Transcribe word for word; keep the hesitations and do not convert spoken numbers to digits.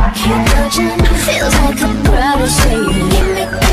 Keep touching, feels like I'm proud to say it.